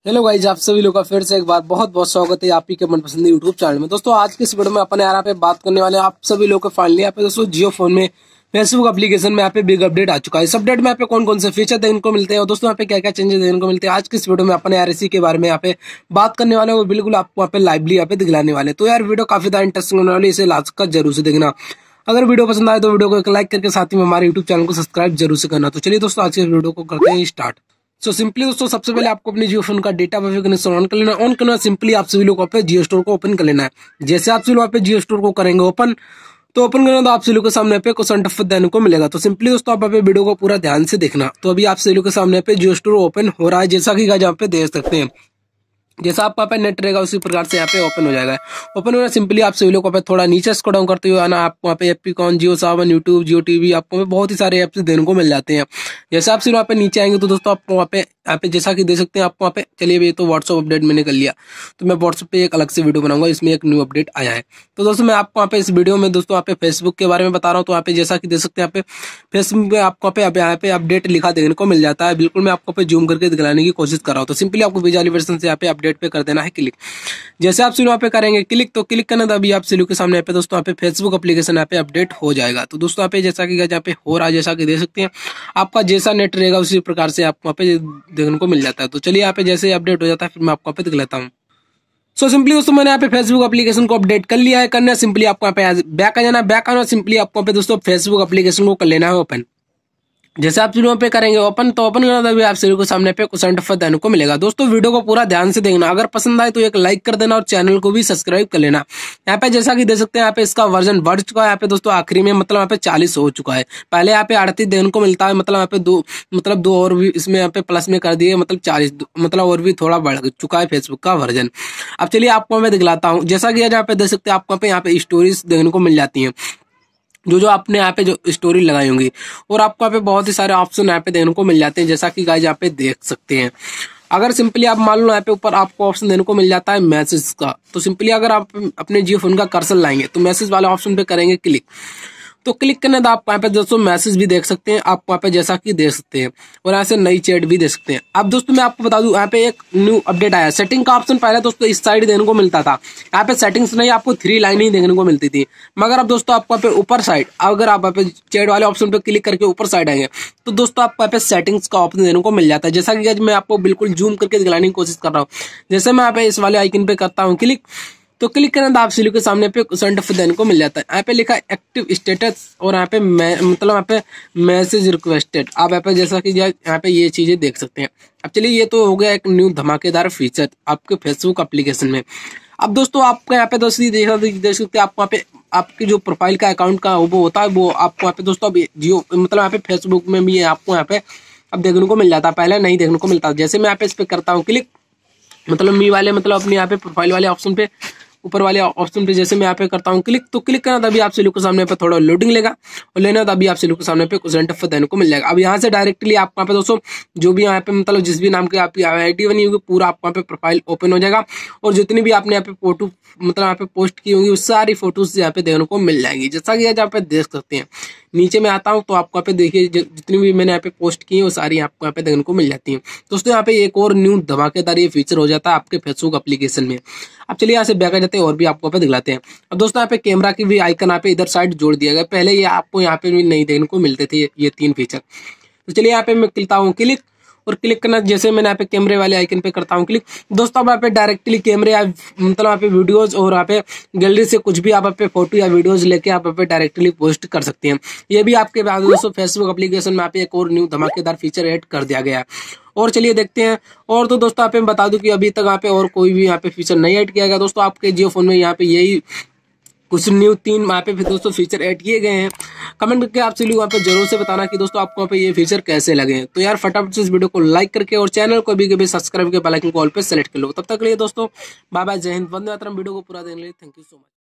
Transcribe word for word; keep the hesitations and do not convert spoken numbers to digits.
Hello guys, आप सभी लोग का फिर से एक बार बहुत बहुत स्वागत है आप ही के मनपसंद यूट्यूब चैनल में। दोस्तों आज के इस वीडियो में अपन यहाँ पे बात करने वाले हैं आप सभी लोग को फाइनली यहाँ पे दोस्तों जियो फोन में फेसबुक एप्लीकेशन में यहाँ पे बिग अपडेट आ चुका है। इस अपडेट में यहाँ पे कौन कौन से फीचर देखने को मिलते हैं और दोस्तों यहाँ पे क्या क्या चेंजेस देखने को मिलते हैं, आज के इस वीडियो में अपन यार इसी के बारे में यहाँ पे बात करने वाले हैं और बिल्कुल आपको यहाँ पे लाइवली यहाँ पे दिखलाने वाले। तो यार वीडियो काफी ज्यादा इंटरेस्टिंग होने वाली है, इसे लास्ट तक जरूर से देखना। अगर वीडियो पसंद आए तो वीडियो को एक लाइक करके साथ ही में हमारे यूट्यूब चैनल को सब्सक्राइब जरूर से करना। तो चलिए दोस्तों आज के वीडियो को करते हैं स्टार्ट। सो so, सिंपली दोस्तों सबसे पहले आपको अपने जियो फोन का डेटा वाईफाई कनेक्शन ऑन कर लेना। ऑन करना सिंपली आप सभी लोग पे जियो स्टोर को ओपन कर लेना है। जैसे आप सभी लोग पे जियो स्टोर को करेंगे ओपन, तो ओपन करना तो आप सभी लोग के सामने पे कुछ इंटरफेस देने को मिलेगा। तो सिंपली दोस्तों आप वीडियो को पूरा ध्यान से देखना। तो अभी आप सभी लोग के सामने पे जियो स्टोर ओपन हो रहा है, जैसा कि यहाँ पे देख सकते हैं। जैसा आपका पे नेट रहेगा उसी प्रकार से यहाँ पे ओपन हो जाएगा। ओपन होना सिंपली आप सभी लोग पे थोड़ा नीचे स्क्रॉल डाउन करते हुए आना। आपको वहाँ पे एप्पीकॉन, जियो सावन, यूट्यूब, जियो टीवी, आपको बहुत ही सारे एप्स देने को मिल जाते हैं। जैसे आप वहाँ पे नीचे आएंगे तो दोस्तों आपको वहाँ पे यहाँ पे जैसा कि देख सकते हैं आपको वहाँ पे, चलिए ये तो व्हाट्सअप अपडेट मैंने कर लिया, तो मैं व्हाट्सअप पे एक अलग से वीडियो बनाऊंगा, इसमें एक न्यू अपडेट आया है। तो दोस्तों मैं आपको वहाँ पे इस वीडियो में दोस्तों यहाँ पे फेसबुक के बारे में बता रहा हूँ। तो यहाँ पे जैसा कि देख सकते हैं यहाँ पे फेसबुक पे आपको यहाँ पे अपडेट लिखा देखने को मिल जाता है। बिल्कुल मैं आपको पे जूम करके दिखाने की कोशिश कर रहा हूँ। तो सिंपली आपको विजुअलाइजेशन से यहाँ पे अपडेट पे कर देना है क्लिक। जैसे आप वहाँ पे करेंगे क्लिक, तो क्लिक करना तो अभी आप सभी के सामने यहाँ पे दोस्तों यहाँ पे फेसबुक एप्लीकेशन यहाँ पे अपडेट हो जाएगा। तो दोस्तों यहाँ पे जैसा कि यहाँ पे हो रहा है, जैसा कि देख सकते हैं आपका जैसा नेट रहेगा उसी प्रकार से आपको वहाँ पे देखने को मिल जाता है। तो चलिए यहाँ पे जैसे अपडेट हो जाता है फिर मैं आपको यहाँ पे दिख लेता हूँ। सो सिंपली दोस्तों मैंने यहाँ पे फेसबुक एप्लीकेशन को अपडेट कर लिया है। करना सिंपली आपको यहाँ पे बैक आ जाना। बैक आना सिंपली आपको यहाँ पे दोस्तों फेसबुक एप्लीकेशन को कर लेना है ओपन। जैसे आप वीडियो पे करेंगे ओपन, तो ओपन करना तभी आप सभी को सामने पे कुछ इंटरफेस देने को मिलेगा। दोस्तों वीडियो को पूरा ध्यान से देखना, अगर पसंद आए तो एक लाइक कर देना और चैनल को भी सब्सक्राइब कर लेना। यहाँ पे जैसा कि देख सकते हैं यहाँ पे इसका वर्जन बढ़ चुका है। यहाँ पे दोस्तों आखिरी में मतलब यहाँ पे चालीस हो चुका है। पहले यहाँ पे अड़तीस देखने को मिलता है, मतलब यहाँ पे दो मतलब दो और भी इसमें यहाँ पे प्लस में कर दिए, मतलब चालीस मतलब और भी थोड़ा बढ़ चुका है फेसबुक का वर्जन। अब चलिए आपको मैं दिखलाता हूँ। जैसा कि यहाँ पे देख सकते हैं आपको यहाँ पे स्टोरीज देखने को मिल जाती है, जो जो आपने यहाँ पे जो स्टोरी लगाई होंगी, और आपको यहाँ पे बहुत ही सारे ऑप्शन यहाँ पे देखने को मिल जाते हैं, जैसा कि गाइस यहाँ पे देख सकते हैं। अगर सिंपली आप मान लो यहाँ पे ऊपर आपको ऑप्शन देने को मिल जाता है मैसेज का, तो सिंपली अगर आप अपने जियो फोन का कर्सर लाएंगे तो मैसेज वाले ऑप्शन पे करेंगे क्लिक, तो क्लिक करने तो आप यहाँ पे दोस्तों मैसेज भी देख सकते हैं, आप वहाँ पे जैसा कि देख सकते हैं, और यहाँ से नई चैट भी देख सकते हैं। अब दोस्तों मैं आपको बता दूं यहाँ पे एक न्यू अपडेट आया। सेटिंग का ऑप्शन पहले दोस्तों इस साइड देखने को मिलता था, यहाँ पे सेटिंग्स नहीं आपको थ्री लाइन ही देखने को मिलती थी। मगर अब दोस्तों आपको यहाँ पे ऊपर साइड, अगर आप यहाँ पे चैट वाले ऑप्शन पे क्लिक करके ऊपर साइड आएंगे तो दोस्तों आपको यहाँ पे सेटिंग्स का ऑप्शन देने को मिल जाता है। जैसा कि मैं आपको बिल्कुल जूम करके दिखाने की कोशिश कर रहा हूँ। जैसे मैं यहाँ पे इस वाले आइकन पे करता हूँ क्लिक, तो क्लिक करना तो आप सभी के सामने पे इंटरफेस देने को मिल जाता है। यहाँ पे लिखा एक्टिव स्टेटस और यहाँ पे मतलब यहाँ पे मैसेज रिक्वेस्टेड। आप यहाँ पे जैसा कि यहाँ पे ये चीजें देख सकते हैं। अब चलिए ये तो हो गया एक न्यू धमाकेदार फीचर आपके फेसबुक एप्लीकेशन में। अब दोस्तों आपको यहाँ पे दोस्तों देख सकते हैं आपको यहाँ पे आपके जो प्रोफाइल का अकाउंट का वो होता है, वो आपको यहाँ पे दोस्तों जियो मतलब यहाँ पे फेसबुक में भी आपको यहाँ पे अब देखने को मिल जाता है, पहले नहीं देखने को मिलता। जैसे मैं यहाँ पे इस पे करता हूँ क्लिक, मतलब मी वाले मतलब अपने यहाँ पे प्रोफाइल वाले ऑप्शन पे ऊपर वाले ऑप्शन पे जैसे मैं यहाँ पे करता हूँ क्लिक, तो क्लिक करना तभी आप सभी लोग के सामने पे थोड़ा लोडिंग लेगा और लेना तभी आप सभी लोग के सामने पे कुछ इंटरफेस देने को मिल जाएगा। अब यहाँ से डायरेक्टली आपको यहाँ पे दोस्तों जो भी यहाँ पे मतलब जिस भी नाम की आपकी आईडी बनी होगी पूरा आपको यहाँ पे प्रोफाइल ओपन हो जाएगा, और जितनी भी आपने यहाँ पे फोटो मतलब यहाँ पे पोस्ट की होंगी उस सारी फोटोज यहाँ पे देखने को मिल जाएंगी। जैसा कि यहाँ पे देख सकते हैं नीचे में आता हूँ तो आपको यहाँ पे देखिए जितनी भी मैंने यहाँ पे पोस्ट की है वो सारी आपको यहाँ पे देखने को मिल जाती है। दोस्तों यहाँ पे एक और न्यू धमाकेदार ये फीचर हो जाता है आपके फेसबुक एप्लीकेशन में। अब चलिए यहाँ से बैक आ जाते हैं और भी आपको यहाँ पे दिखलाते हैं। अब दोस्तों यहाँ पे कैमरा की भी आइकन यहाँ पे इधर साइड जोड़ दिया गया, पहले ये आपको यहाँ पे भी नहीं देखने को मिलते थे ये तीन फीचर। तो चलिए यहाँ पे मैं करता हूँ क्लिक, और क्लिक करना जैसे मैंने यहाँ पे कैमरे वाले आइकन पे करता हूँ क्लिक, दोस्तों अब यहाँ पे डायरेक्टली कैमरे मतलब यहाँ पे वीडियोज और यहाँ पे गैलरी से कुछ भी आप यहाँ पे फोटो या वीडियोज लेके आप यहाँ पे डायरेक्टली पोस्ट कर सकते हैं। ये भी आपके बाद दोस्तों फेसबुक एप्लीकेशन में यहाँ पे एक और न्यू धमाकेदार फीचर ऐड कर दिया गया है। और चलिए देखते हैं। और तो दोस्तों आप बता दूं कि अभी तक यहाँ पे और कोई भी यहाँ पे फीचर नहीं ऐड किया गया। दोस्तों आपके जियो फोन में यहाँ पे यही कुछ न्यू तीन यहाँ पे फिर दोस्तों फीचर ऐड किए गए हैं। कमेंट करके आप सभी लोग यहाँ पे जरूर से बताना कि दोस्तों आपको यहाँ पे ये फीचर कैसे लगे हैं। तो यार फटाफट से इस वीडियो को लाइक करके और चैनल को भी कभी सब्सक्राइब के बेल आइकन को ऑल पे सेलेक्ट कर लो। तब तक के लिए दोस्तों बाय बाय, जय हिंद, वंदे मातरम। वीडियो को पूरा देखने के लिए थैंक यू सो मच।